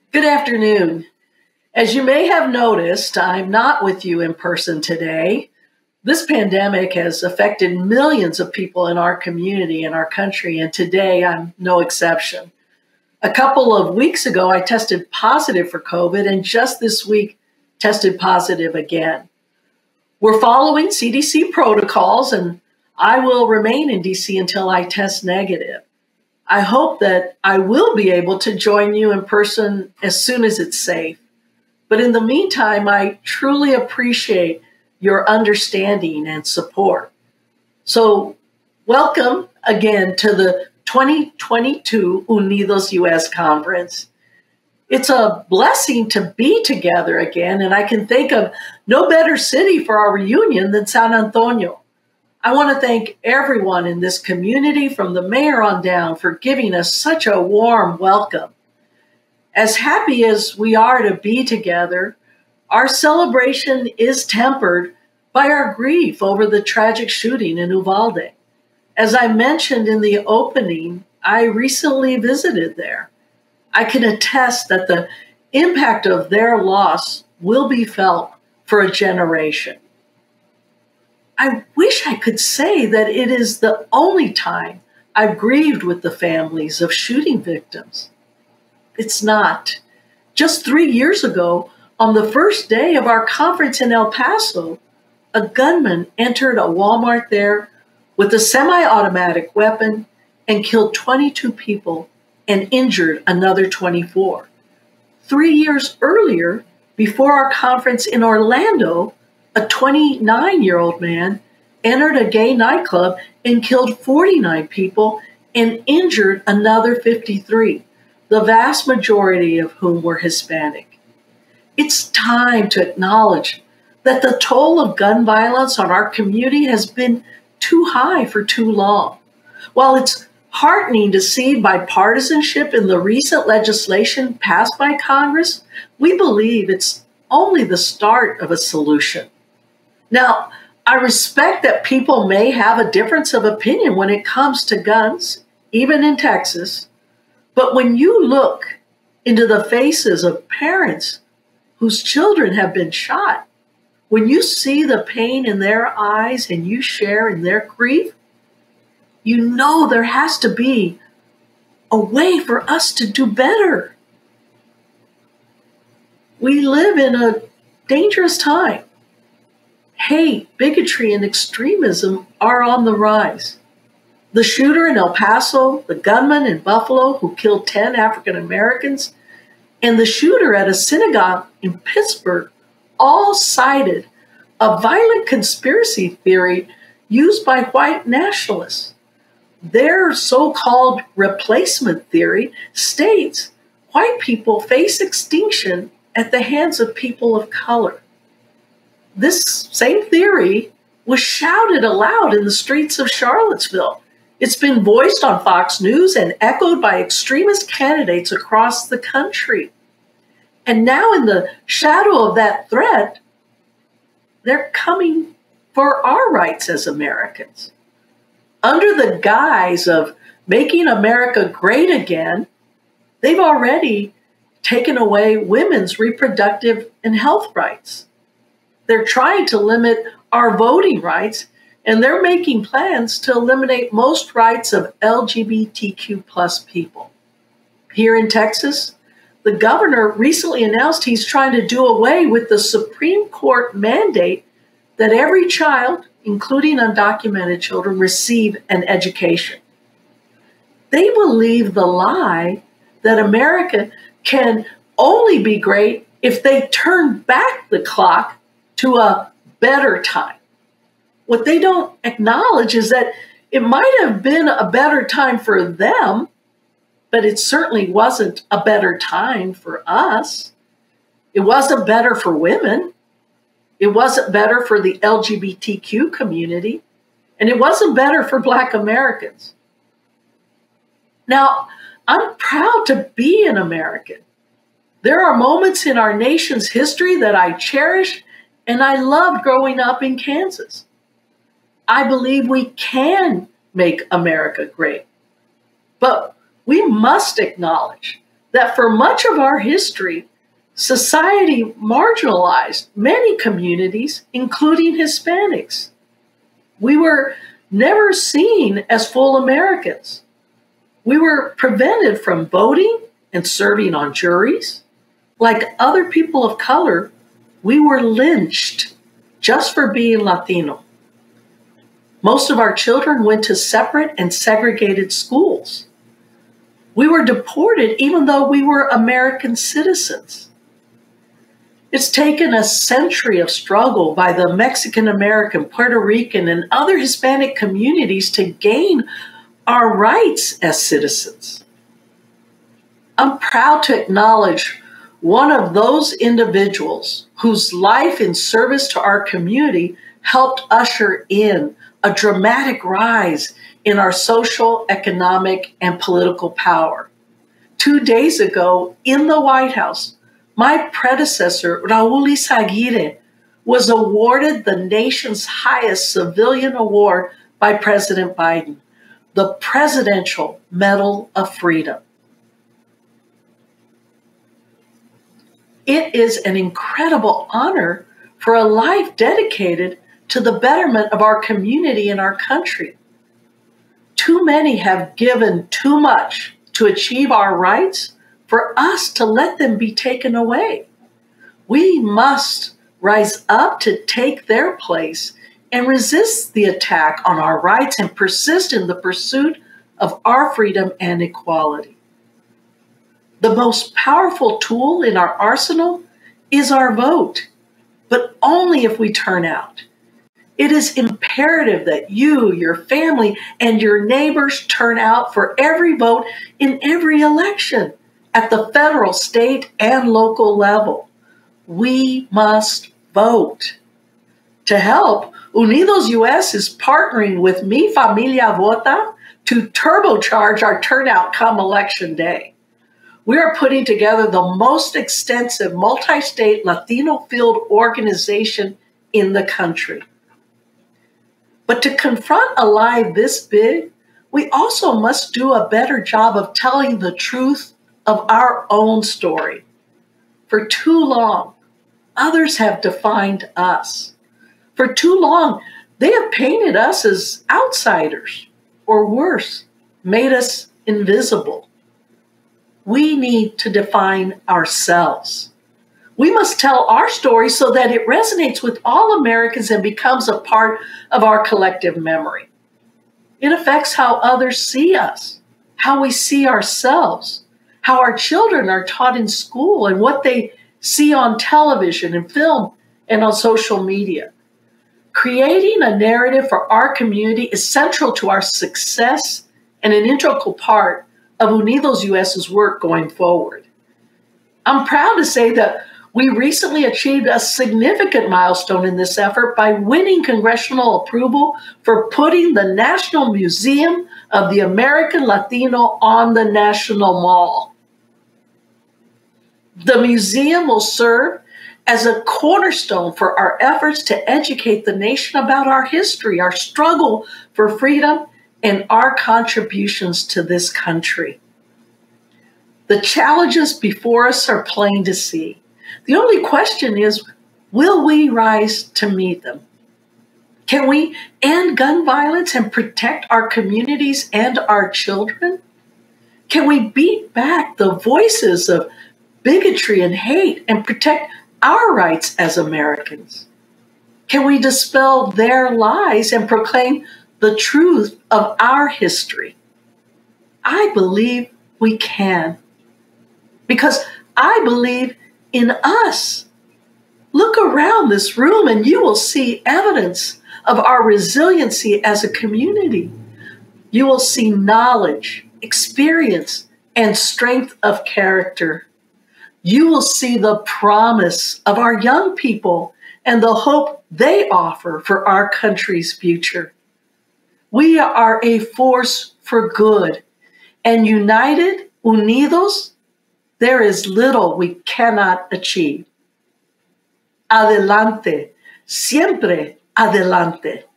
Good afternoon. As you may have noticed, I'm not with you in person today. This pandemic has affected millions of people in our community and our country, and today I'm no exception. A couple of weeks ago, I tested positive for COVID, and just this week, tested positive again. We're following CDC protocols, and I will remain in DC until I test negative. I hope that I will be able to join you in person as soon as it's safe. But in the meantime, I truly appreciate your understanding and support. So welcome again to the 2022 Unidos US Conference. It's a blessing to be together again, and I can think of no better city for our reunion than San Antonio. I want to thank everyone in this community from the mayor on down for giving us such a warm welcome. As happy as we are to be together, our celebration is tempered by our grief over the tragic shooting in Uvalde. As I mentioned in the opening, I recently visited there. I can attest that the impact of their loss will be felt for a generation. I wish I could say that it is the only time I've grieved with the families of shooting victims. It's not. Just 3 years ago, on the first day of our conference in El Paso, a gunman entered a Walmart there with a semi-automatic weapon and killed 22 people and injured another 24. 3 years earlier, before our conference in Orlando, a 29-year-old man entered a gay nightclub and killed 49 people and injured another 53, the vast majority of whom were Hispanic. It's time to acknowledge that the toll of gun violence on our community has been too high for too long. While it's heartening to see bipartisanship in the recent legislation passed by Congress, we believe it's only the start of a solution. Now, I respect that people may have a difference of opinion when it comes to guns, even in Texas, but when you look into the faces of parents whose children have been shot, when you see the pain in their eyes and you share in their grief, you know there has to be a way for us to do better. We live in a dangerous time. Hate, bigotry, and extremism are on the rise. The shooter in El Paso, the gunman in Buffalo who killed 10 African Americans, and the shooter at a synagogue in Pittsburgh all cited a violent conspiracy theory used by white nationalists. Their so-called replacement theory states white people face extinction at the hands of people of color. This same theory was shouted aloud in the streets of Charlottesville. It's been voiced on Fox News and echoed by extremist candidates across the country. And now, in the shadow of that threat, they're coming for our rights as Americans. Under the guise of making America great again, they've already taken away women's reproductive and health rights. They're trying to limit our voting rights, and they're making plans to eliminate most rights of LGBTQ plus people. Here in Texas, the governor recently announced he's trying to do away with the Supreme Court mandate that every child, including undocumented children, receive an education. They believe the lie that America can only be great if they turn back the clock to a better time. What they don't acknowledge is that it might have been a better time for them, but it certainly wasn't a better time for us. It wasn't better for women. It wasn't better for the LGBTQ community, and it wasn't better for Black Americans. Now, I'm proud to be an American. There are moments in our nation's history that I cherish, and I loved growing up in Kansas. I believe we can make America great, but we must acknowledge that for much of our history, society marginalized many communities, including Hispanics. We were never seen as full Americans. We were prevented from voting and serving on juries. Like other people of color, we were lynched just for being Latino. Most of our children went to separate and segregated schools. We were deported even though we were American citizens. It's taken a century of struggle by the Mexican American, Puerto Rican, and other Hispanic communities to gain our rights as citizens. I'm proud to acknowledge one of those individuals whose life in service to our community helped usher in a dramatic rise in our social, economic, and political power. 2 days ago in the White House, my predecessor, Raul Izaguirre, was awarded the nation's highest civilian award by President Biden, the Presidential Medal of Freedom. It is an incredible honor for a life dedicated to the betterment of our community and our country. Too many have given too much to achieve our rights for us to let them be taken away. We must rise up to take their place and resist the attack on our rights and persist in the pursuit of our freedom and equality. The most powerful tool in our arsenal is our vote, but only if we turn out. It is imperative that you, your family, and your neighbors turn out for every vote in every election at the federal, state, and local level. We must vote. To help, Unidos US is partnering with Mi Familia Vota to turbocharge our turnout come Election Day. We are putting together the most extensive multi-state Latino field organization in the country. But to confront a lie this big, we also must do a better job of telling the truth of our own story. For too long, others have defined us. For too long, they have painted us as outsiders, or worse, made us invisible. We need to define ourselves. We must tell our story so that it resonates with all Americans and becomes a part of our collective memory. It affects how others see us, how we see ourselves, how our children are taught in school, and what they see on television and film and on social media. Creating a narrative for our community is central to our success and an integral part of Unidos US's work going forward. I'm proud to say that we recently achieved a significant milestone in this effort by winning congressional approval for putting the National Museum of the American Latino on the National Mall. The museum will serve as a cornerstone for our efforts to educate the nation about our history, our struggle for freedom, and our contributions to this country. The challenges before us are plain to see. The only question is, will we rise to meet them? Can we end gun violence and protect our communities and our children? Can we beat back the voices of bigotry and hate and protect our rights as Americans? Can we dispel their lies and proclaim the truth of our history? I believe we can, because I believe in us. Look around this room and you will see evidence of our resiliency as a community. You will see knowledge, experience, and strength of character. You will see the promise of our young people and the hope they offer for our country's future. We are a force for good, and united, unidos, there is little we cannot achieve. Adelante, siempre adelante.